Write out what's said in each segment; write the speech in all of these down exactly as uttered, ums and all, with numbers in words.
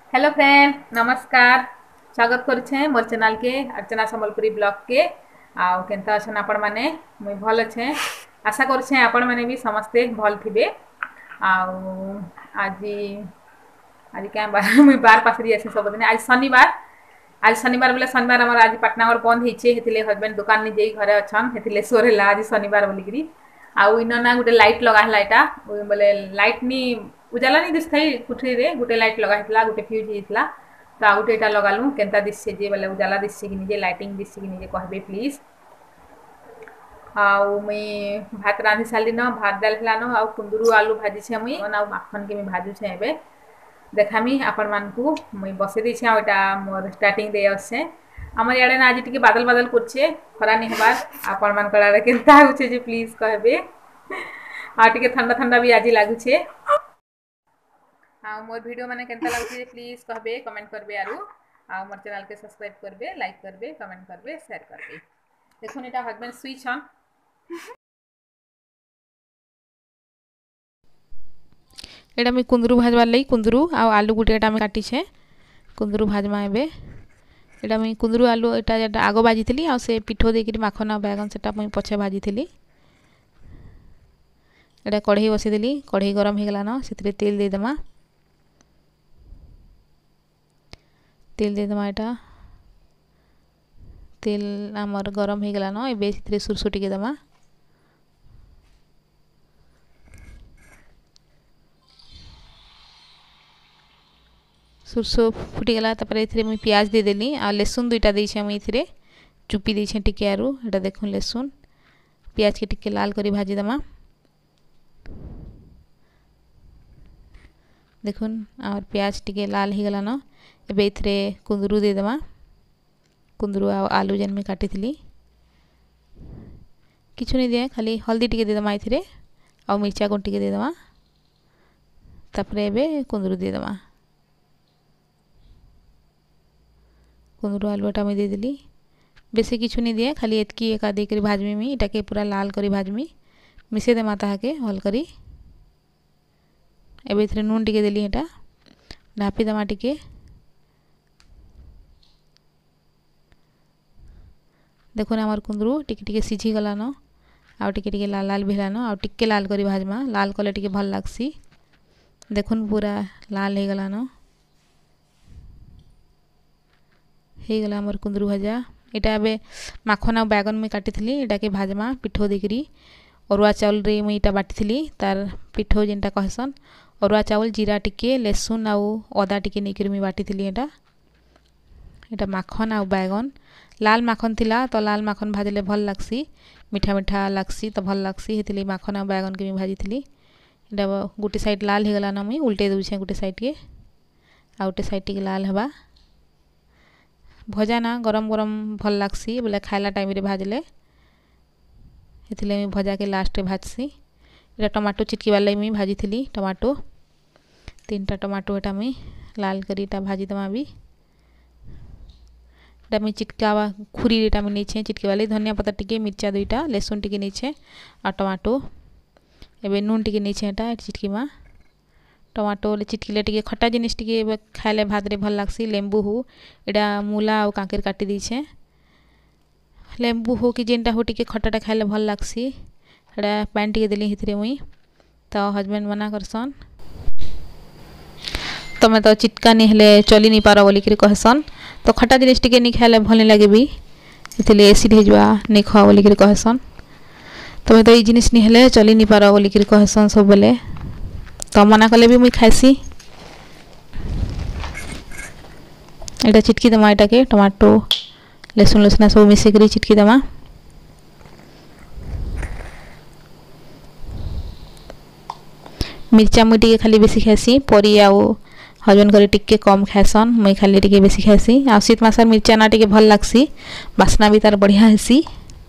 Hello friend नमस्कार स्वागत करुछे मोर channel के अर्चना संबलपुरी ब्लॉग के आउ केनता अछन आपण माने मुई भल अच्छे आशा करुछे आपण माने भी समस्ते भल थिबे आउ आज आज क्या बार मुई बार पासरी आसे सब दिन आज शनिवार आज शनिवार बोले शनिवार हमर आज पाटनागर बंद हिचे हेतिले हस्बैंड दुकान नि जेई घरे अछन हेतिले सोरेला आज शनिवार बोलिकरी आउ इन ना गुटे लाइट लगा हला एटा बोले लाइट नि उजाला नहीं दिस थी कुठी रे गुटे लाइट लगा हितला गुटे फ्यूज हितला तो आ गुटे एटा लगालु केनता दिससे जे बोले उजाला दिससे कि निजे लाइटिंग दिससे कि निजे कहबे प्लीज आउ मुई भात रांधि साली न भात डाल हला न आउ कुंदरू आलू भाजी छे मुई ना माखन के मी भाजू छे एबे देखामी आपण मान को मुई बसे दी छे एटा मोर स्टार्टिंग दे आसे हमर याडे ना आज टिके बादल बादल करछे खरा नि हेबार आपण मान कलारे केनता होछे जे प्लीज कहबे आ टिके ठंडा ठंडा भी आज लागु छे आ मोर वीडियो माने केनता लागुछे प्लीज कहबे कमेंट करबे आरो आ मोर चैनल के सब्सक्राइब करबे लाइक करबे कमेंट करबे शेयर करबे देखो एटा हस्बैंड स्विच ऑन एटा मी कुंदरू भाजवा लई कुंदरू आ आलू गुटे एटा मी काटी छे कुंदरू भाजमा एबे एटा मी कुंदरू आलू एटा एटा आगो भाजीथिली आ से पिठो देकिरी माखन आ बैगन सेटा मी पछे भाजीथिली एटा कढ़ई बसी देली कढ़ई गरम हे गला न सेतरे तेल दे दमा तेल दे दमा एटा तेल आमर गरम हे गला न एबे सेतरे सुरसो टिके दमा सुरसो फुटी गला तापर एथरे मी प्याज दे देली आ लहसुन दुईटा देई छे मी एथरे चुपी देई छे टिके आरु एटा देखुन लहसुन प्याज के टिके लाल करी भाजी दमा देखुन और प्याज टिके लाल ही गला न एबे इथरे कुंदरू दे दमा कुंदरू आ आलू जन में काटी थली किछु नहीं दे खाली हल्दी टिके दे दमा इथरे आ मिर्चा गुंड टिके दे दमा तापरे एबे कुंदरू दे दमा कुंदरू आलूटा में दे देली बेसी किछु नहीं दे खाली एतकी एका दे करी भाजमी मी इटा के पूरा लाल करी भाजमी मिसे दे माता के हल करी एबे इथरे नून टिके देली एटा ढापी दमा टिके देखुन हमर कुंदरू टिके टिके सिझी गला न आ टिके टिके लाल लाल भेला न आ टिके लाल करी भाजमा लाल कले टिके भल लागसी देखुन पूरा लाल हे गला न हे गला हमर कुंदरू भाजा एटा एबे माखन आ बैगन में काटिथली एटा के भाजमा पिठो देकरी अरुआ चावल रे मुई इटा बाटिथली तार पिठो जेनटा कहसन अरुआ चावल जीरा टिके लहसुन आउ अदा टिके नेकरी मुई बाटिथली एटा एटा माखन आउ बैगन लाल माखन थिला तो लाल माखन भाजले भल लागसी मीठा मीठा लागसी तो भल लागसी हेतिले माखन आउ बैगन के मुई भाजीथली एटा गुटे साइड लाल हे गला न मुई उल्टे दउछे गुटे साइड के आ गुटे साइड टिके लाल हबा भजा ना गरम गरम भल लागसी बोले खाइला टाइम रे भाजले हेतिले मी भजा के लास्ट रे भाजसी एटा टमाटो चिटकी वाले मी भाजीथली टमाटो तीनटा टमाटो एटा मी लाल करी एटा भाजी दमा भी एटा मी चिटकावा खुरी एटा मी नेछे चिटकी वाले धनिया पत्ता टिके मिर्चा दुईटा लहसुन टिके नेछे आ टमाटो एबे नून टिके नेछे एटा चिटकी मा टमाटो ले चिटकीले टिके खट्टा जिनिस टिके खाइले भात रे भल लागसी लेंबू हो एटा मूला आ कांकेर काटी दीछे लेंबू हो कि जेनटा हो टिके खट्टाटा खाइले भल लागसी एटा पानी टिके देली हितरे मुई तो हस्बैंड मना करसन तमे तो चिटका नहीं हेले चली नहीं पारो बोली कहसन तो खट्टा जिनिस टिके नहीं खाइले भल नहीं लगे भी इतले एसिड हे जवा नहीं खा बोली कहसन तमे तो ई जिनिस नहीं हेले चली नहीं पारो बोली कहसन सब बेले तो मना कले भी मुई खाइसी एटा चिटकी दमा एटा के टमाटो लहसुन लसुन सब मिसे करी चिटकी दमा मिर्चा मुई टिके खाली बेसी खाइसी परी आउ हजन करे टिके कम खाइसन मुई खाली टिके बेसी खाइसी आ शीत मास मिर्चा ना टिके भल लागसी बासना भी तार बढ़िया हेसी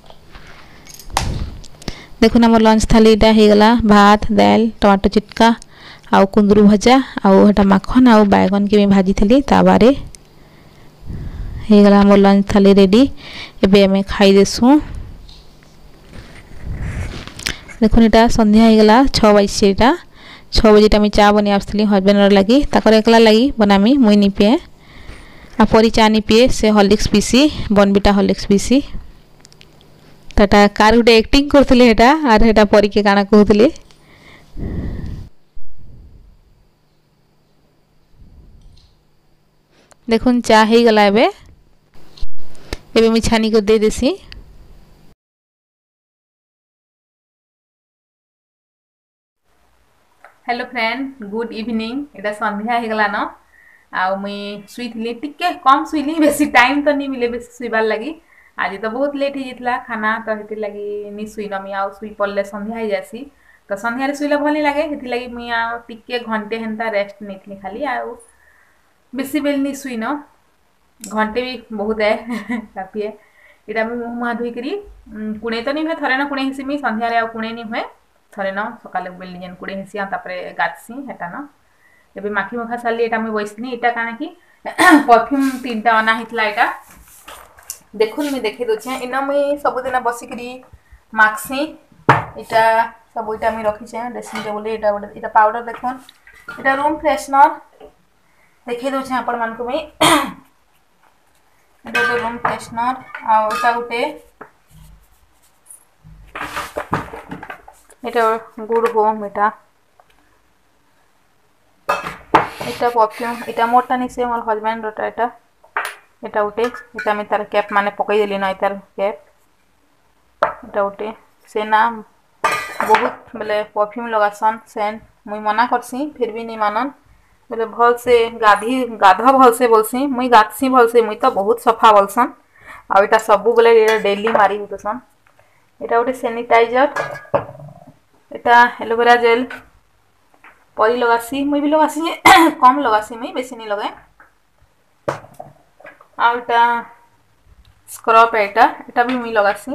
देखुन हमर लंच थाली एटा हे गला भात दाल टमाटो चिटका आउ कुंदरू भजा आउ हटा माखन आउ बैगन के मैं भाजी थली ताबारे हे गला हमर लंच थाली रेडी एबे हमें खाई देसु देखुन एटा संध्या हे गला छह बजे एटा छः बजे टा चा बनी आसली हजबैंड लगी ताकर एकला लगी बनामी मुई नी पिए आ परी चा नी पिए से हॉर्लिक्स पीसी बॉर्नविटा हॉर्लिक्स पीसी तटा कार गुटे एक्टिंग करथले हेटा आर हेटा परी के काना कहथले देखुन चा हे गला एबे एबे मी छानी को दे देसी। हेलो फ्रेंड गुड इवनिंग एटा संध्या हे गला न आ मुई सुईथली टिके कम सुईली बेसी टाइम तो नहीं मिले बेसी सुईबार लगी आज तो बहुत लेट हो जाता खाना तो हेति लगी नी सुई नमी आ सुई पड़ले संध्या हो जासी तो संध्या रे सुईले भल नहीं लगे हेति लगी मुई आ टिके घंटे हेंता रेस्ट नेथली खाली आ बेसी बेल नहीं सुई न घंटे भी बहुत है काफी है इटा मुई मुह मुहा धोई करी कुणे तो नहीं हुए थरे न कुणे हिसीमी संध्या रे आ कुणे नहीं हुए थरे न सकाले बेल जेन कुड़े हिसिया तापरे गातसी हेटा न एबे माखी मखा साली एटा मैं बइसनी एटा काना की परफ्यूम तीनटा अना हितला एटा देखुन मैं देखे दोछे इना मैं सब दिन बसी करी माखसी एटा सब एटा मैं रखी छे ड्रेसिंग टेबल एटा एटा पाउडर देखुन एटा रूम फ्रेशनर देखे दोछे आपण मान को मैं एटा रूम फ्रेशनर आ एटा गुटे এটা গুড হোম এটা এটা परफ्यूम এটা মোরটা নিছে আমার হাজবেন্ড ওটা এটা এটা উঠে এটা আমি তার ক্যাপ মানে পকাই দিলি না তার ক্যাপ এটা উঠে সে না বহুত বলে परफ्यूम लगासन सेंट मुई मना करसी फिर भी नहीं मानन बोले भल से गाधी गाधा भल से बोलसी मुई गाथसी भल से मुई तो बहुत सफा बोलसन आ एटा सब बोले डेली मारी होतसन एटा उठे सैनिटाइजर एटा एलोवेरा जेल परी लगासी मुई भी लगासी कम लगासी मुई बेसी नहीं लगाए आ एटा स्क्रब एटा एटा भी मुई लगासी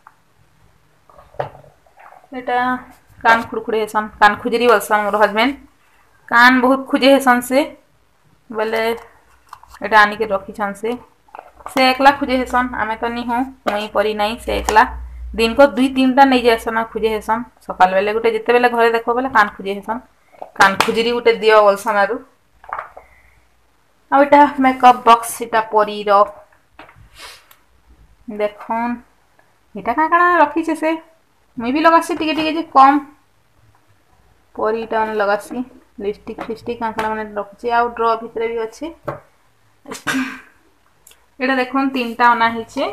एटा कान खुड़खुड़े हेसन कान खुजरी बोलसन मोर हस्बैंड कान बहुत खुजे हेसन से बोले एटा आनी के रखी छन से से एकला खुजे हेसन आमे तो नहीं हूं मुई परी नहीं से एकला दिन को दुई तीन टा नहीं जासन खुजे हेसन सकाल बेले गुटे जिते बेले घरे देखो बेले कान खुजे हेसन कान खुजरी गुटे दियो बोलसन आरु आ एटा मेकअप बॉक्स एटा परी रो देखोन एटा का काना रखी छे से मैं भी लगासी टिके टिके जे कम परी टा लगासी लिपस्टिक फिस्टिक का काना माने रखी छे आ ड्रॉ भीतर भी अछि एटा देखोन तीनटा अना हिचे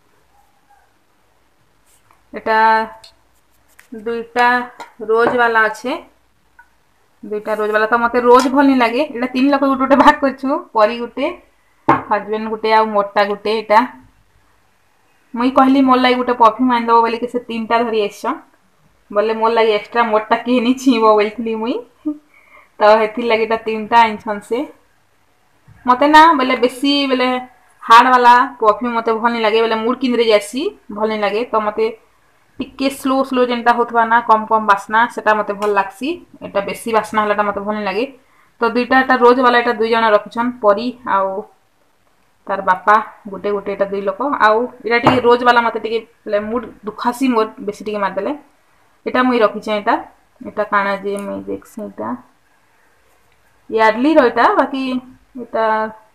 एटा दुईटा रोज वाला अच्छे दुईटा रोज वाला तो मते रोज भल नहीं लगे एटा तीन लोग गुटे गुटे भाग करछु परी गुटे हस्बैंड गुटे आ मोटा गुटे एटा मुई कहली मोर लागि गुटे परफ्यूम आन दबो बोली के से तीनटा धरी एसन बोले मोर लागि एक्स्ट्रा मोटा के नहीं छीबो बोलथली मुई तो हेति लागि एटा तीनटा आनछन से मते ना बोले बेसी बोले हार्ड वाला परफ्यूम मते भल नहीं लगे बोले मूड किंदरे जासी भल नहीं लगे तो मते टिके स्लो स्लो जेनटा होतबा ना कम कम बासना सेटा मते भल लागसी एटा बेसी बासना हलाटा मते भल नहीं लगे तो दुईटा एटा रोज वाला एटा दुई जण रखछन परी आउ तार बापा गुटे गुटे एटा दुई लोक आउ एटा टिके रोज वाला मते टिके ले मूड दुखासी मोर बेसी टिके मार देले एटा मुई रखि छै एटा एटा काना जे मुई देखसी एटा यार्डली रो एटा बाकी एटा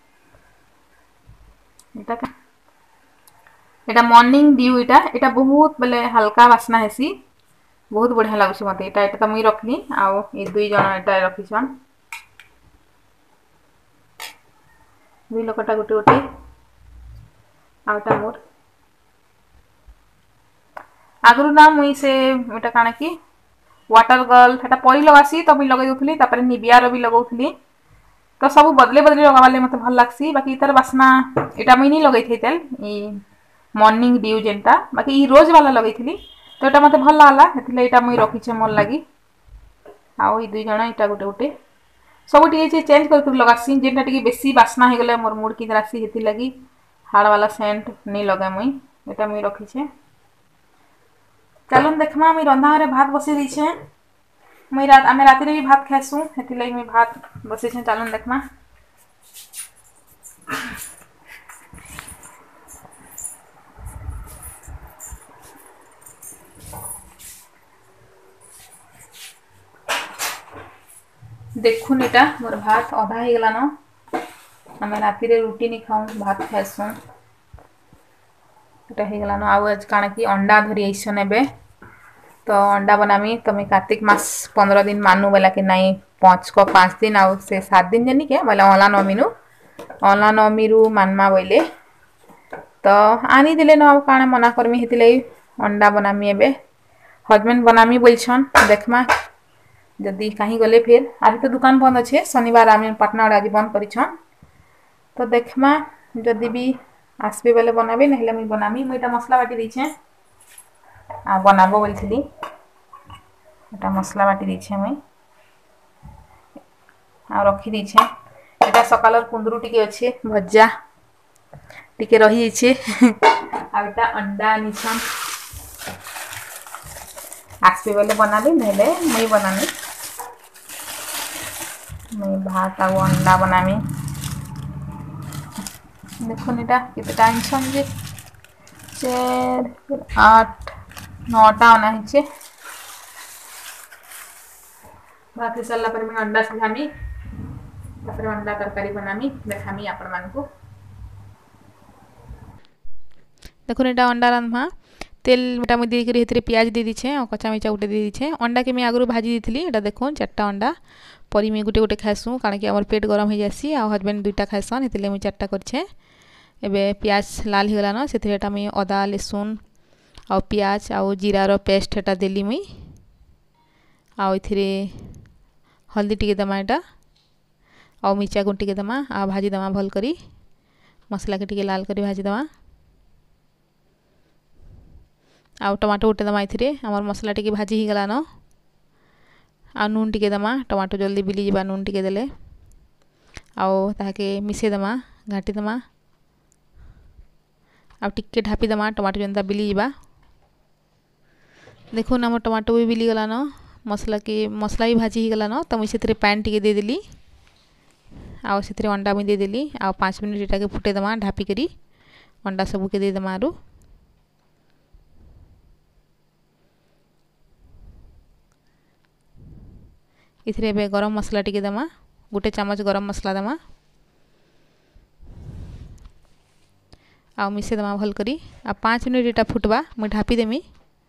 एटा का एटा मॉर्निंग ड्यू एटा एटा बहुत बेले हल्का बासना हेसी बहुत बढ़िया लागुछ मते एटा एटा त मुई रखनी आउ ए दुई जण एटा रखिछन दुई लोकटा गुटे गुटे आउटा मोर आगरु ना मुई से एटा काना की वाटर गर्ल एटा परी लगासी त मुई लगै दोथली तापर निबिया रो भी लगौथली तो सब बदले बदले लगावाले मते भल लागसी बाकी इतर बासना एटा मुई नहीं लगै थैतल ई मॉर्निंग ड्यू जेनटा बाकी ई रोज वाला लगै थली तो एटा मते भल लागला हेतिले एटा मुई रखि छै मोर लागि आउ ई दुई जण एटा गुटे गुटे सब टिके जे चेंज कर कर लगासी जेनटा टिके बेसी बासना हे गेले मोर मूड की रासी हेति लागि हार्ड वाला सेंट नहीं लगा मुई एटा मुई रखि छै चलन देखमा मुई रंधा रे भात बसी दी छै मुई रात आमे राति रे भी भात खासु हेति लागि मुई भात बसी छै चलन देखमा देखुन एटा मोर भात अधा हो गला न आम राति रे रुटी नहीं खाऊं भात खाइसु एटा हो गला न आउ आज काना कि अंडा धरी आइसन एबे तो अंडा बनामी तुम्हें कार्तिक मास पंद्रह दिन मानू बोला कि नहीं पाँच को पाँच दिन आउ से सात दिन जनी के बोले अला नमी नु अला नमी रु मानमा बोले तो आनी दिले न आउ काना मना करमी हेतिले अंडा बनामी एबे हजबैंड बनामी बोलछन देखमा जदी कहीं गले फिर आज तो दुकान बंद अच्छे शनिवार आम पाटना आज बंद करिछन तो देखमा जदी भी आसबे बेले बनाबे नहले मुई बनामी मुई ता मसला बाटी दीछे आ बनाबो बोलथिली एटा मसला बाटी दीछे मुई आ रखी दीछे एटा सकालर कुंदरू टिके अच्छे भज्जा टिके रही छे आ एटा अंडा निछन आसबे बेले बनाबे नहले मुई बनामी मुई भात आ अंडा बनामी देखो एटा केते टाइम छन जे चार आठ नौटा आना है बाकी सरला पर मैं अंडा सिझामी तापर अंडा तरकारी बनामी देखामी आपण मानकू देखो एटा अंडा रांधमा तेल मोटा मुई देकरी हेतरे प्याज दे दीछे और कच्चा मिर्चा गुटे दे दीछे अंडा के मैं आगु भाजी देथिली एटा देखो चारटा अंडा परी में गुटे गुटे खाइसु कारण कि हमर पेट गरम हो जासी आ हस्बैंड दुईटा खाइसन हेतले मुई चारटा करछे एबे प्याज लाल हो गला न सेथरे एटा मुई अदा लहसुन आ प्याज आ जीरा रो पेस्ट एटा देली मुई आ इथिरे हल्दी टिके दमा एटा आ मिर्चा गुंड टिके दमा आ भाजी दमा भल करी मसला के टिके लाल करी भाजी दमा आ टमाटो उठे दमा इथिरे हमर मसला टिके भाजी ही गला न आ नून टिके दमा टमाटो जल्दी बिली जिबा नून टिके देले आ ताके मिसे दमा घाटी दमा आ टिके ढापी दमा टमाटो जनता बिली जिबा देखो ना मोर टमाटो भी बिली गला न मसला के मसला भी भाजी ही गला न तो मुई सेतरे पैन टिके दे देली आ सेतरे अंडा मुई दे देली आ पाँच मिनट एटा के फुटे दमा ढापी करी अंडा सबू के दे दमा आरु इथरे बे गरम मसला टिके दमा गुटे चम्मच गरम मसला दमा आ मिसे दमा भल करी आ पाँच मिनट एटा फुटबा मुई ढापी देमी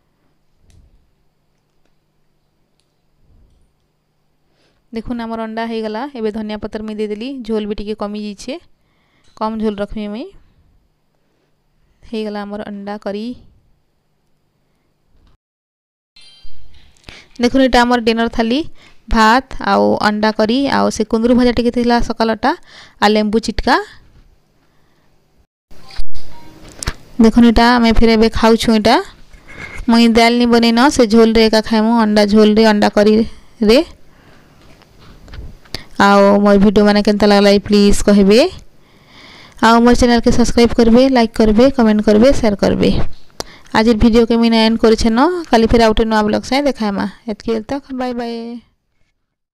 देखुन आमर अंडा हो गला एबे धनिया पत्र में दे देली झोल भी टिके कमी जाइछे कम झोल रखमी मुई हो गला आमर अंडा करी देखुन एटा आमर डिनर थाली भात आउ अंडा करी आउ से कुंदरू भजा टिके थिला सकालटा आ लेंबू चिटका देखुन एटा मैं फिर एबे खाउ छु एटा मुई दाल नि बने न से झोल रे का खाइमु अंडा झोल रे अंडा करी रे आओ मोर वीडियो माने केनता लागला प्लीज कहबे आओ मोर चैनल के सब्सक्राइब करबे लाइक करबे कमेंट करबे शेयर करबे आज वीडियो के मिना एंड करिछे न खाली फिर आउटे नवा ब्लॉग से देखायमा एतके तक बाय बाय।